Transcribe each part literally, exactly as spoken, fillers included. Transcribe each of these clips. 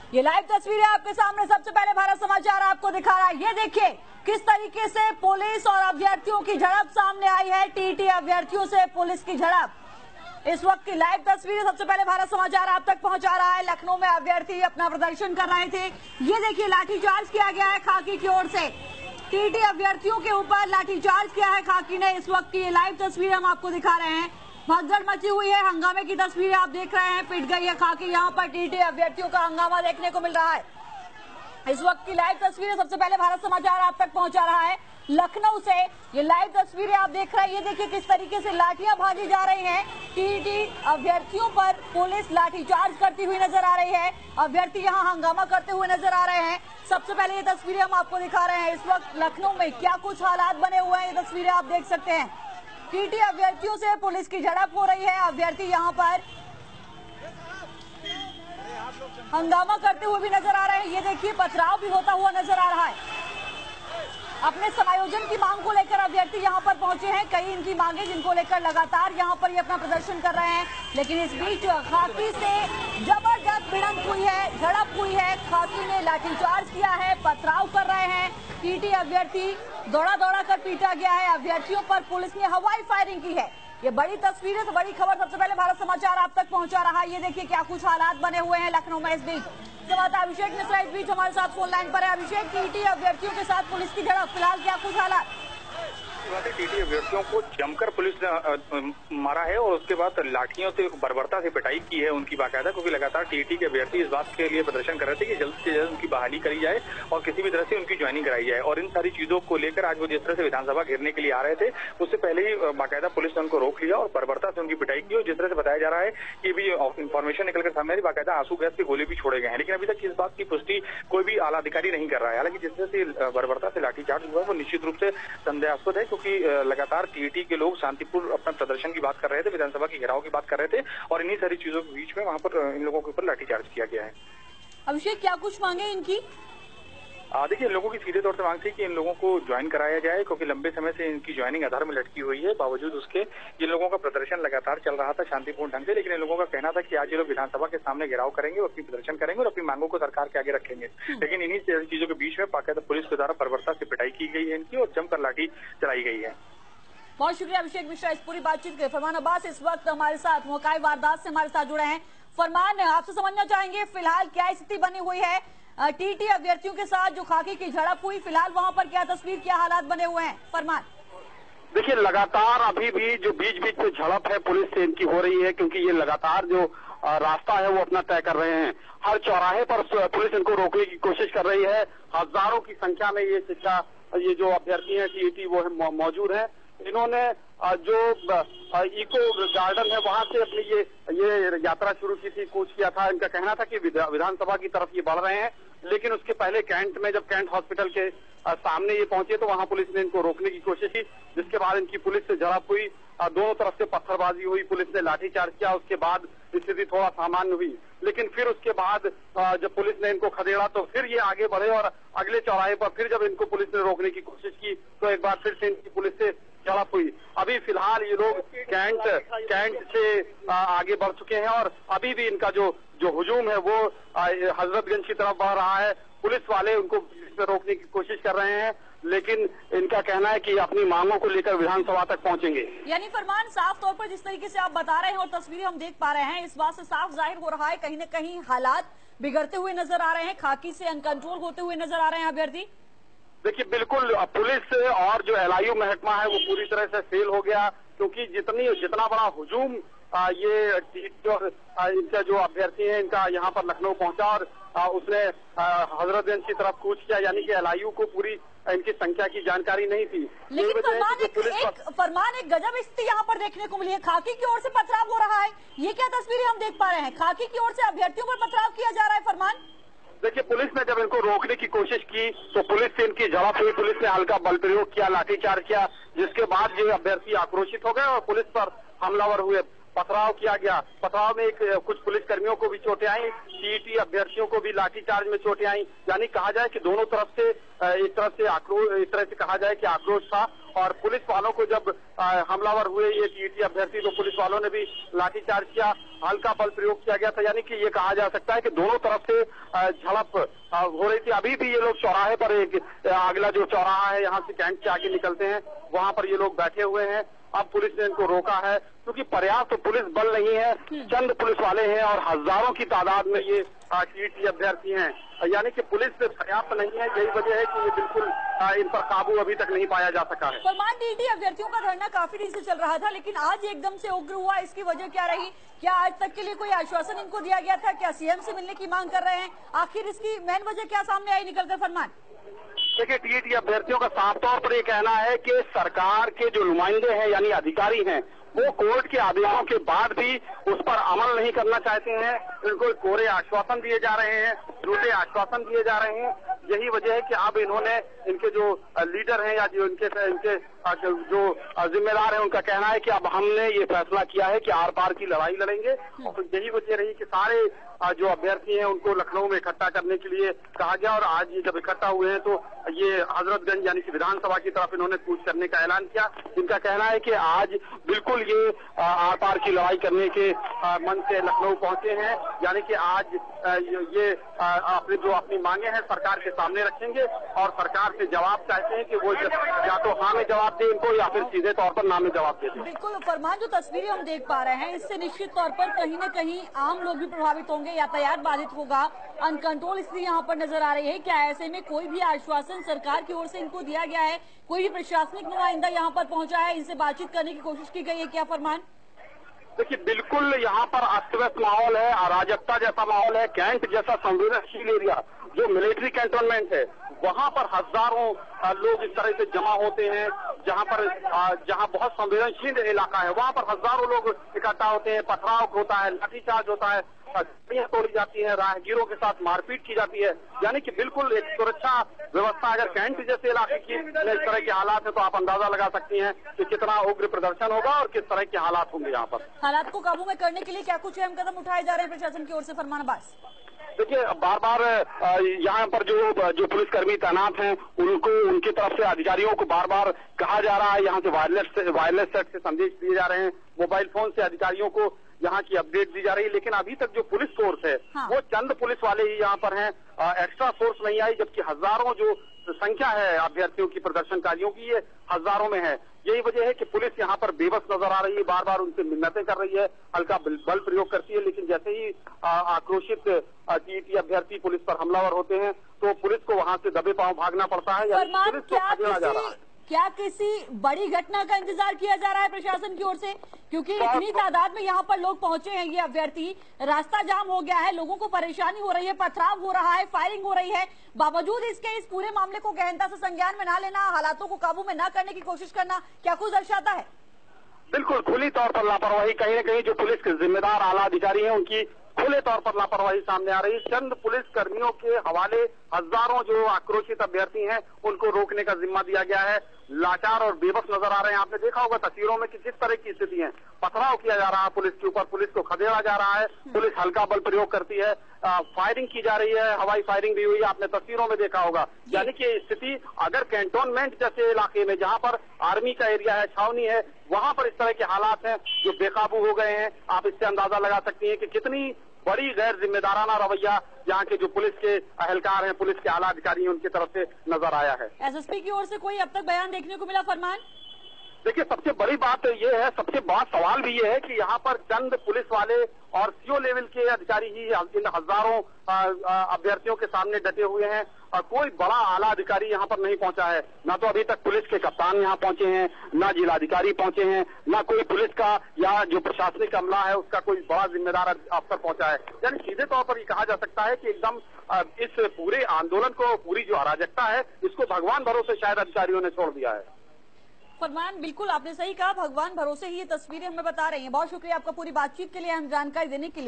ये लाइव तस्वीरें आपके सामने सबसे पहले भारत समाचार आपको दिखा रहा है। ये देखिए किस तरीके से पुलिस और अभ्यर्थियों की झड़प सामने आई है। टीटी अभ्यर्थियों से पुलिस की झड़प। इस वक्त की लाइव तस्वीरें सबसे पहले भारत समाचार आप तक पहुंचा रहा है। लखनऊ में अभ्यर्थी अपना प्रदर्शन कर रहे थे। ये देखिए लाठीचार्ज किया गया है खाकी की ओर से। टीटी अभ्यर्थियों के ऊपर लाठीचार्ज किया है खाकी ने। इस वक्त की ये लाइव तस्वीरें हम आपको दिखा रहे हैं। भगदड़ मची हुई है, हंगामे की तस्वीरें आप देख रहे हैं। पिट गई है खाकी। यहाँ पर टीटी अभ्यर्थियों का हंगामा देखने को मिल रहा है। इस वक्त की लाइव तस्वीरें सबसे पहले भारत समाचार आप तक पहुंचा रहा है। लखनऊ से ये लाइव तस्वीरें आप देख रहे हैं। ये देखिए किस तरीके से लाठियां भाजी जा रही हैं। टीटी अभ्यर्थियों पर पुलिस लाठीचार्ज करती हुई नजर आ रही है। अभ्यर्थी यहां हंगामा करते हुए नजर आ रहे हैं। सबसे पहले ये तस्वीरें हम आपको दिखा रहे हैं। इस वक्त लखनऊ में क्या कुछ हालात बने हुए हैं, ये तस्वीरें आप देख सकते हैं। टीटी अभ्यर्थियों से पुलिस की झड़प हो रही है। अभ्यर्थी यहां पर हंगामा करते हुए भी नजर आ रहे हैं। ये देखिए पथराव भी होता हुआ नजर आ रहा है। अपने समायोजन की मांग को लेकर अभ्यर्थी यहां पर पहुंचे हैं। कई इनकी मांगे जिनको लेकर लगातार यहां पर ये अपना प्रदर्शन कर रहे हैं। लेकिन इस बीच खाकी से जबरदस्त भिड़ंत हुई है, झड़प हुई है। खाकी ने लाठीचार्ज किया है, पथराव कर रहे हैं। टीटी अभ्यर्थी दौड़ा दौड़ा कर पीटा गया है। अभ्यर्थियों पर पुलिस ने हवाई फायरिंग की है। ये बड़ी तस्वीरें तो बड़ी खबर सबसे पहले भारत समाचार आप तक पहुंचा रहा है। ये देखिए क्या कुछ हालात बने हुए हैं लखनऊ में। इस बीच संवाददाता अभिषेक मिश्रा इस बीच हमारे साथ फोन लाइन पर है। अभिषेक, टीटी अभ्यर्थियों के साथ पुलिस की झड़प, फिलहाल क्या कुछ हालात? टीटी अभ्यर्थियों को जमकर पुलिस ने मारा है और उसके बाद लाठियों से बर्बरता से पिटाई की है उनकी बाकायदा, क्योंकि लगातार टीटी के अभ्यर्थी इस बात के लिए प्रदर्शन कर रहे थे कि जल्द से जल्द उनकी बहाली करी जाए और किसी भी तरह से उनकी ज्वाइनिंग कराई जाए। और इन सारी चीजों को लेकर आज वो जिस तरह से विधानसभा घेरने के लिए आ रहे थे, उससे पहले ही बाकायदा पुलिस ने उनको रोक लिया और बर्बरता से उनकी पिटाई की। और जिस तरह से बताया जा रहा है कि भी इन्फॉर्मेशन निकलकर सामने आई, बाकायदा आंसू गैस के गोले भी छोड़े गए हैं। लेकिन अभी तक इस बात की पुष्टि कोई भी आला अधिकारी नहीं कर रहा है। हालांकि जिस तरह से बर्बरता से लाठीचार्ज हुआ है वो निश्चित रूप से संदेहास्पद है, क्योंकि लगातार टीटी के लोग शांतिपूर्ण अपना प्रदर्शन की बात कर रहे थे, विधानसभा की घेराव की बात कर रहे थे और इन्हीं सारी चीजों के बीच में वहां पर इन लोगों के ऊपर लाठीचार्ज किया गया है। अभिषेक, क्या कुछ मांगे इनकी? देखिए, इन लोगों की सीधे तौर से मांग थी कि इन लोगों को ज्वाइन कराया जाए, क्योंकि लंबे समय से इनकी ज्वाइनिंग आधार में लटकी हुई है। बावजूद उसके इन लोगों का प्रदर्शन लगातार चल रहा था शांतिपूर्ण ढंग से। लेकिन इन लोगों का कहना था कि आज ये लोग विधानसभा के सामने घेराव करेंगे, अपनी प्रदर्शन करेंगे और अपनी मांगों को सरकार के आगे रखेंगे। लेकिन इन्हीं चीजों के बीच में बाकायदा पुलिस के द्वारा बर्बरता से पिटाई की गई है इनकी और जमकर लाठी चलाई गई है। बहुत शुक्रिया अभिषेक मिश्रा इस पूरी बातचीत के। फरमान अब्बास इस वक्त हमारे साथ मौकाई वारदात से हमारे साथ जुड़े हैं। फरमान, आपसे समझना चाहेंगे फिलहाल क्या स्थिति बनी हुई है टीटी अभ्यर्थियों के साथ जो खाकी की झड़प हुई, फिलहाल वहां पर क्या तस्वीर, क्या हालात बने हुए हैं? फरमान। देखिए, लगातार अभी भी जो बीच बीच में झड़प है पुलिस से इनकी हो रही है, क्योंकि ये लगातार जो रास्ता है वो अपना तय कर रहे हैं। हर चौराहे पर पुलिस इनको रोकने की कोशिश कर रही है। हजारों की संख्या में ये शिक्षा ये जो अभ्यर्थी है टीटी वो मौजूद है। इन्होंने जो इको गार्डन है वहां से अपनी ये ये यात्रा शुरू की थी, कूच किया था। इनका कहना था कि विधानसभा की तरफ ये बढ़ रहे हैं, लेकिन उसके पहले कैंट में जब कैंट हॉस्पिटल के सामने ये पहुंचे तो वहां पुलिस ने इनको रोकने की कोशिश की, जिसके बाद इनकी पुलिस से झड़प हुई। दोनों तरफ से पत्थरबाजी हुई, पुलिस ने लाठीचार्ज किया। उसके बाद स्थिति थोड़ा सामान्य हुई, लेकिन फिर उसके बाद जब पुलिस ने इनको खदेड़ा तो फिर ये आगे बढ़े और अगले चौराहे पर फिर जब इनको पुलिस ने रोकने की कोशिश की तो एक बार फिर से इनकी पुलिस से झड़प हुई। अभी फिलहाल ये लोग कैंट कैंट से आगे बढ़ चुके हैं और अभी भी इनका जो जो हुजूम है वो हजरतगंज की तरफ बढ़ रहा है। पुलिस वाले उनको रोकने की कोशिश कर रहे हैं, लेकिन इनका कहना है कि अपनी मांगों को लेकर विधानसभा तक पहुंचेंगे। यानी फरमान, साफ तौर पर जिस तरीके से आप बता रहे हैं और तस्वीरें हम देख पा रहे हैं, इस बात से साफ जाहिर हो रहा है कहीं न कहीं हालात बिगड़ते हुए नजर आ रहे हैं, खाकी से अनकंट्रोल होते हुए नजर आ रहे हैं अभ्यर्थी। देखिए, बिल्कुल पुलिस और जो एलआईयू महकमा है वो पूरी तरह से फेल हो गया, क्योंकि जितनी जितना बड़ा हुजूम आ, ये जो इनका जो अभ्यर्थी है इनका यहाँ पर लखनऊ पहुंचा और आ, उसने हजरतगंज की तरफ कूच किया, यानी कि एलआईयू को पूरी इनकी संख्या की जानकारी नहीं थी। लेकिन फरमान एक, एक फरमान एक गजब स्थिति यहाँ पर देखने को मिली है। खाकी की ओर से पथराव हो रहा है, ये क्या तस्वीरें हम देख पा रहे हैं? खाकी की ओर से अभ्यर्थियों पर पथराव किया जा रहा है। फरमान, देखिए, पुलिस ने जब इनको रोकने की कोशिश की तो पुलिस से इनकी झड़प हुई। पुलिस ने हल्का बल प्रयोग किया, लाठीचार्ज किया, जिसके बाद ये अभ्यर्थी आक्रोशित हो गए और पुलिस पर हमलावर हुए। पथराव किया गया। पथराव में एक कुछ पुलिसकर्मियों को भी चोटें आई, टीटी अभ्यर्थियों को भी लाठीचार्ज में चोटें आई। यानी कहा जाए कि दोनों तरफ से एक तरफ से आक्रोश, एक तरह से कहा जाए कि आक्रोश था और पुलिस वालों को जब हमलावर हुए ये टीटी अभ्यर्थी तो पुलिस वालों ने भी लाठीचार्ज किया, हल्का बल प्रयोग किया गया था। यानी कि ये कहा जा सकता है कि दोनों तरफ से झड़प हो रही थी। अभी भी ये लोग चौराहे पर, एक अगला जो चौराहा है यहाँ से कैंट से आगे निकलते हैं, वहां पर ये लोग बैठे हुए हैं। अब पुलिस ने इनको रोका है क्योंकि पर्याप्त तो पुलिस बल नहीं है, चंद पुलिस वाले हैं और हजारों की तादाद में ये टीटी अभ्यर्थी हैं। यानी कि पुलिस पर्याप्त नहीं है, यही वजह है कि ये बिल्कुल इन पर काबू अभी तक नहीं पाया जा सका है। फरमान, टीटी अभ्यर्थियों का धरना काफी दिन से चल रहा था, लेकिन आज एकदम से उग्र हुआ, इसकी वजह क्या रही? क्या आज तक के लिए कोई आश्वासन इनको दिया गया था? क्या सीएम से मिलने की मांग कर रहे हैं? आखिर इसकी मेन वजह क्या सामने आई निकलकर? फरमान, देखिए, टीटी अभ्यर्थियों का साफ तौर पर ये कहना है कि सरकार के जो नुमाइंदे हैं यानी अधिकारी हैं वो कोर्ट के आदेशों के बाद भी उस पर अमल नहीं करना चाहते हैं। इनको कोरे आश्वासन दिए जा रहे हैं, झूठे आश्वासन दिए जा रहे हैं। यही वजह है कि अब इन्होंने, इनके जो लीडर हैं या जो इनके इनके जो जिम्मेदार हैं, उनका कहना है कि अब हमने ये फैसला किया है कि आर पार की लड़ाई लड़ेंगे। और यही वजह रही कि सारे जो अभ्यर्थी हैं उनको लखनऊ में इकट्ठा करने के लिए कहा गया और आज ये जब इकट्ठा हुए हैं तो ये हजरतगंज यानी कि विधानसभा की तरफ इन्होंने कूच करने का ऐलान किया। इनका कहना है कि आज बिल्कुल ये आर पार की लड़ाई करने के मन से लखनऊ पहुंचे हैं। यानी कि आज ये अपनी जो अपनी मांगे हैं सरकार के सामने रखेंगे और सरकार से जवाब चाहते हैं कि वो या तो हाँ में जवाब दे इनको या फिर सीधे तौर पर ना में जवाब दे दे। बिल्कुल फरमान, जो तस्वीरें हम देख पा रहे हैं इससे निश्चित तौर पर कहीं न कहीं आम लोग भी प्रभावित होंगे, यातायात बाधित होगा, अनकंट्रोल स्थिति यहाँ पर नजर आ रही है। क्या ऐसे में कोई भी आश्वासन सरकार की ओर से इनको दिया गया है? कोई भी प्रशासनिक नुमाइंदा यहाँ पर पहुंचा है, इनसे बातचीत करने की कोशिश की गई है क्या? फरमान, देखिए, बिल्कुल यहाँ पर अस्त व्यस्त माहौल है, अराजकता जैसा माहौल है। कैंट जैसा संवेदनशील एरिया जो मिलिट्री कैंटोनमेंट है वहाँ पर हजारों लोग इस तरह से जमा होते हैं। जहाँ पर जहाँ बहुत संवेदनशील इलाका है वहाँ पर हजारों लोग इकट्ठा होते हैं, पथराव होता है, लाठीचार्ज होता है, गाड़ियां तोड़ी जाती है, राहगीरों के साथ मारपीट की जाती है। यानी कि बिल्कुल एक सुरक्षा व्यवस्था अगर कैंट जैसे इलाके की इस तरह के हालात है तो आप अंदाजा लगा सकती हैं कि कितना उग्र प्रदर्शन होगा और किस तरह के हालात होंगे यहाँ पर। हालात को काबू में करने के लिए क्या कुछ अहम कदम उठाए जा रहे हैं प्रशासन की ओर से? फरमान अब्बास, देखिए, बार बार यहाँ पर जो जो पुलिसकर्मी तैनात हैं उनको, उनकी तरफ से अधिकारियों को बार बार कहा जा रहा है, यहाँ से वायरलेस वायरलेस सेट से संदेश दिए जा रहे हैं, मोबाइल फोन से अधिकारियों को यहाँ की अपडेट दी जा रही है। लेकिन अभी तक जो पुलिस फोर्स है हाँ। वो चंद पुलिस वाले ही यहाँ पर हैं, एक्स्ट्रा फोर्स नहीं आई, जबकि हजारों जो संख्या है अभ्यर्थियों की, प्रदर्शनकारियों की, ये हजारों में है। यही वजह है कि पुलिस यहाँ पर बेबस नजर आ रही है, बार बार उनसे मिन्नतें कर रही है, हल्का बल प्रयोग करती है। लेकिन जैसे ही आक्रोशित टीटी अभ्यर्थी पुलिस पर हमलावर होते हैं तो पुलिस को वहाँ से दबे पांव भागना पड़ता है या पुलिस को भागना जा रहा है। क्या किसी बड़ी घटना का इंतजार किया जा रहा है प्रशासन की ओर से? क्योंकि इतनी तादाद में यहाँ पर लोग पहुंचे हैं, ये अभ्यर्थी, रास्ता जाम हो गया है, लोगों को परेशानी हो रही है, पथराव हो रहा है, फायरिंग हो रही है, बावजूद इसके इस पूरे मामले को गहनता से संज्ञान में ना लेना, हालातों को काबू में न करने की कोशिश करना, क्या कुछ दर्शाता है? बिल्कुल खुली तौर पर लापरवाही, कहीं न कहीं जो पुलिस के जिम्मेदार आला अधिकारी हैं उनकी खुले तौर पर लापरवाही सामने आ रही है। चंद पुलिस कर्मियों के हवाले हजारों जो आक्रोशित अभ्यर्थी हैं उनको रोकने का जिम्मा दिया गया है। लाचार और बेबस नजर आ रहे हैं। आपने देखा होगा तस्वीरों में कि किस तरह की स्थिति है, पथराव किया जा रहा है पुलिस के ऊपर, पुलिस को खदेड़ा जा रहा है, पुलिस हल्का बल प्रयोग करती है, आ, फायरिंग की जा रही है, हवाई फायरिंग भी हुई है, आपने तस्वीरों में देखा होगा। यानी कि स्थिति अगर कैंटोनमेंट जैसे इलाके में जहां पर आर्मी का एरिया है, छावनी है, वहां पर इस तरह के हालात हैं जो बेकाबू हो गए हैं, आप इससे अंदाजा लगा सकती हैं कि कितनी बड़ी गैर जिम्मेदाराना रवैया यहाँ के जो पुलिस के अहलकार हैं, पुलिस के आला अधिकारी हैं, उनकी तरफ से नजर आया है। एसएसपी की ओर से कोई अब तक बयान देखने को मिला? फरमान, देखिए, सबसे बड़ी बात ये है, सबसे बड़ा सवाल भी ये है कि यहाँ पर चंद पुलिस वाले और सीओ लेवल के अधिकारी ही इन हजारों अभ्यर्थियों के सामने डटे हुए हैं और कोई बड़ा आला अधिकारी यहाँ पर नहीं पहुंचा है। ना तो अभी तक पुलिस के कप्तान यहाँ पहुंचे हैं, ना जिलाधिकारी पहुंचे हैं, ना कोई पुलिस का या जो प्रशासनिक अमला है उसका कोई बड़ा जिम्मेदार अफसर पहुंचा है। यानी सीधे तौर पर ये कहा जा सकता है कि एकदम इस पूरे आंदोलन को, पूरी जो अराजकता है, इसको भगवान भरोसे शायद अधिकारियों ने छोड़ दिया है। फरमान, बिल्कुल आपने सही कहा, भगवान भरोसे ही ये तस्वीरें हमें बता रही हैं। बहुत शुक्रिया आपका पूरी बातचीत के लिए, हम जानकारी देने के लिए।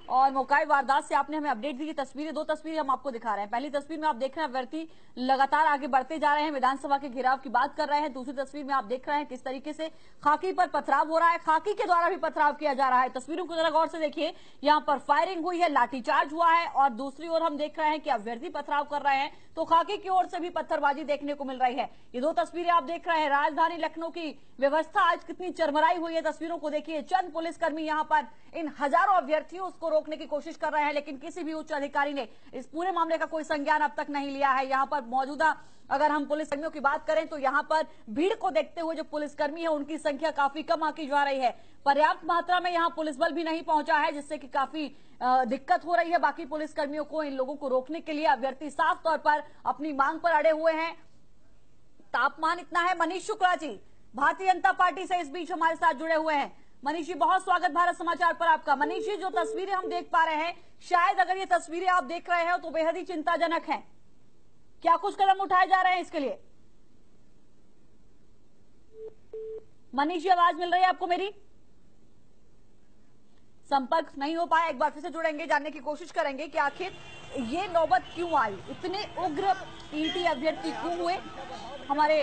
और मौकाई वारदात से आपने हमें अपडेट दी। तस्वीरें, दो तस्वीरें हम आपको दिखा रहे हैं। पहली तस्वीर में आप देख रहे हैं अभ्यर्थी लगातार आगे बढ़ते जा रहे हैं, विधानसभा के घेराव की बात कर रहे हैं। दूसरी तस्वीर में आप देख रहे हैं किस तरीके से खाकी पर पथराव हो रहा है, खाकी के द्वारा भी पथराव किया जा रहा है। तस्वीरों को जरा गौर से देखिए, यहाँ पर फायरिंग हुई है, लाठीचार्ज हुआ है और दूसरी ओर हम देख रहे हैं कि अभ्यर्थी पथराव कर रहे हैं तो खाकी की ओर से भी पत्थरबाजी देखने को मिल रही है। ये दो तस्वीरें आप देख रहे हैं। राजधानी लखनऊ की व्यवस्था आज कितनी चरमराई हुई है, तस्वीरों को देखिए। चंद पुलिसकर्मी यहाँ पर इन हजारों अभ्यर्थियों को रोकने की कोशिश कर रहे हैं, लेकिन किसी भी उच्च अधिकारी ने इस पूरे मामले का कोई संज्ञान अब तक नहीं लिया है। यहाँ पर मौजूदा अगर हम पुलिसकर्मियों की बात करें तो यहाँ पर भीड़ को देखते हुए जो पुलिसकर्मी है उनकी संख्या काफी कम आकी जा रही है। पर्याप्त मात्रा में यहाँ पुलिस बल भी नहीं पहुंचा है, जिससे कि काफी दिक्कत हो रही है बाकी पुलिसकर्मियों को इन लोगों को रोकने के लिए। अभ्यर्थी साफ तौर पर अपनी मांग पर अड़े हुए हैं। तापमान इतना है। मनीष शुक्ला जी भारतीय जनता पार्टी से इस बीच हमारे साथ जुड़े हुए हैं। मनीष जी, बहुत स्वागत भारत समाचार पर आपका। मनीष जी, जो तस्वीरें हम देख पा रहे हैं, शायद अगर ये तस्वीरें आप देख रहे हैं तो बेहद ही चिंताजनक है। क्या कुछ कदम उठाए जा रहे हैं इसके लिए? मनीष जी, आवाज मिल रही है आपको मेरी? संपर्क नहीं हो पाया, एक बार फिर से जुड़ेंगे, जानने की कोशिश करेंगे कि आखिर ये नौबत क्यों आई, इतने उग्र टीटी अभ्यर्थी क्यों हुए। हमारे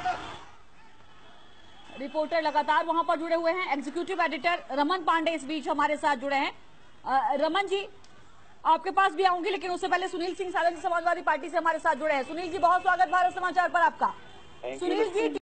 रिपोर्टर लगातार वहां पर जुड़े हुए हैं। एग्जीक्यूटिव एडिटर रमन पांडे इस बीच हमारे साथ जुड़े हैं। आ, रमन जी, आपके पास भी आऊंगी, लेकिन उससे पहले सुनील सिंह सालन समाजवादी पार्टी से हमारे साथ जुड़े हैं। सुनील जी, बहुत स्वागत भारत समाचार पर आपका। सुनील जी,